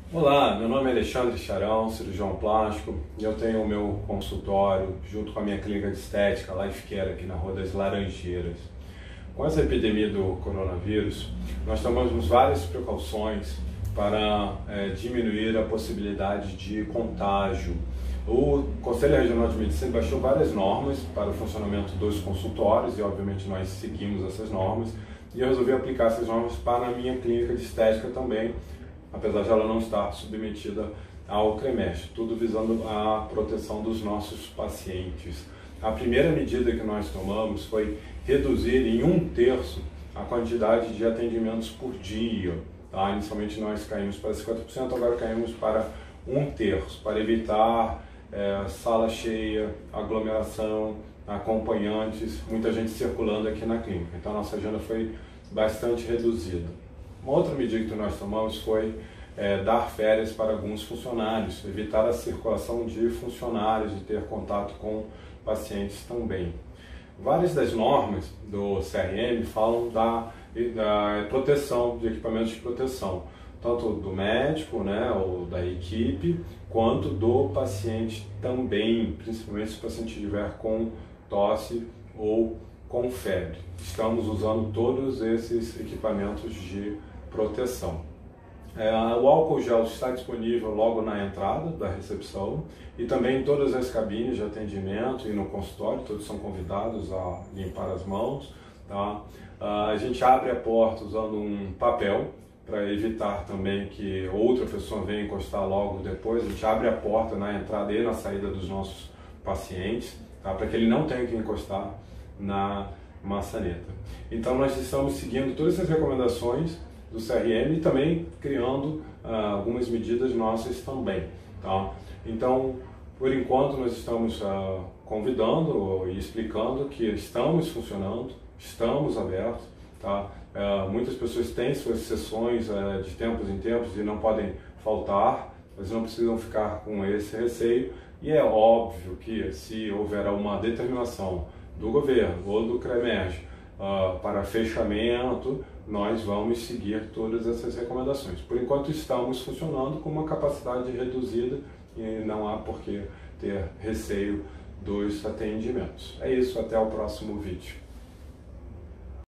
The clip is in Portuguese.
Olá, meu nome é Alexandre Charão, cirurgião plástico, e eu tenho o meu consultório junto com a minha clínica de estética, Life Care, aqui na Rua das Laranjeiras. Com essa epidemia do coronavírus, nós tomamos várias precauções para diminuir a possibilidade de contágio. O Conselho Regional de Medicina baixou várias normas para o funcionamento dos consultórios e, obviamente, nós seguimos essas normas, e eu resolvi aplicar essas normas para a minha clínica de estética também, apesar de ela não estar submetida ao CREMEST, tudo visando a proteção dos nossos pacientes. A primeira medida que nós tomamos foi reduzir em 1/3 a quantidade de atendimentos por dia. Tá? Inicialmente nós caímos para 50%, agora caímos para 1/3, para evitar sala cheia, aglomeração, acompanhantes, muita gente circulando aqui na clínica. Então a nossa agenda foi bastante reduzida. Uma outra medida que nós tomamos foi dar férias para alguns funcionários, evitar a circulação de funcionários, de ter contato com pacientes também. Várias das normas do CRM falam da proteção, de equipamentos de proteção, tanto do médico, né, ou da equipe, quanto do paciente também, principalmente se o paciente estiver com tosse ou com febre. Estamos usando todos esses equipamentos de proteção. O álcool gel está disponível logo na entrada da recepção e também em todas as cabines de atendimento e no consultório, todos são convidados a limpar as mãos. Tá? A gente abre a porta usando um papel para evitar também que outra pessoa venha encostar logo depois. A gente abre a porta na entrada e na saída dos nossos pacientes, tá? Para que ele não tenha que encostar na maçaneta. Então nós estamos seguindo todas essas recomendações do CRM e também criando algumas medidas nossas também. Tá? Então, por enquanto, nós estamos convidando e explicando que estamos funcionando, estamos abertos. Tá? Muitas pessoas têm suas sessões de tempos em tempos e não podem faltar, mas não precisam ficar com esse receio. E é óbvio que se houver uma determinação do governo ou do CREMEST para fechamento, nós vamos seguir todas essas recomendações. Por enquanto estamos funcionando com uma capacidade reduzida e não há por que ter receio dos atendimentos. É isso, até o próximo vídeo.